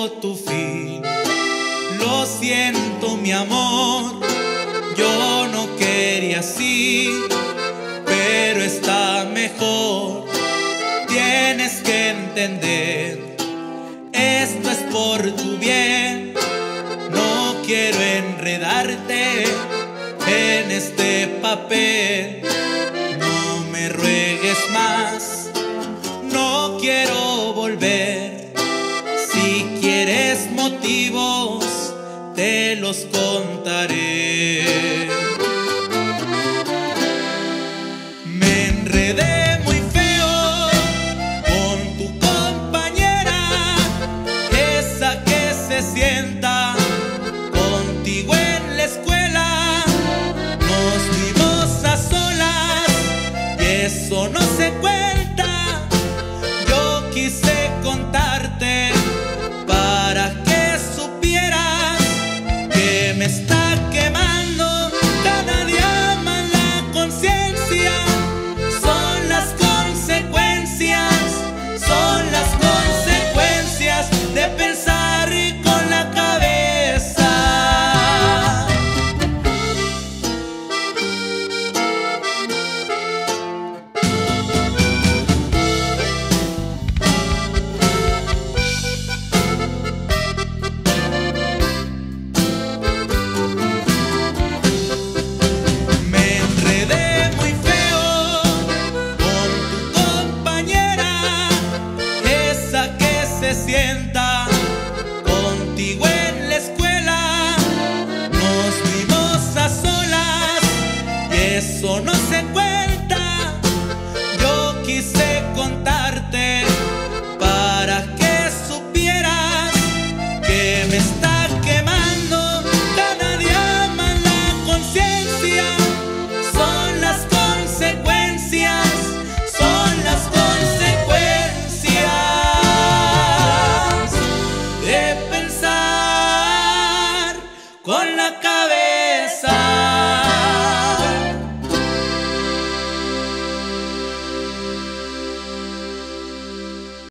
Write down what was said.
llegó tu fin. Lo siento, mi amor, yo no quería así, pero está mejor. Tienes que entender, esto es por tu bien. No quiero enredarte en este papel. No me ruegues más, no quiero volver. Si quieres motivos, te los contaré. Me enredé muy feo con tu compañera, esa que se sienta contigo en la escuela. Nos vimos a solas y eso no se cuenta. Yo quise contarte para que supieras que me está quemando cada día más la conciencia. Son las consecuencias de pensar con la cabeza. Me enredé muy feo con tu compañera, esa que se sienta contigo en la escuela. Nos vimos a solas y eso no se cuenta. Yo quise contarte para que supieras que me está quemando cada día más la conciencia. Son las consecuencias de pensar con la cabeza.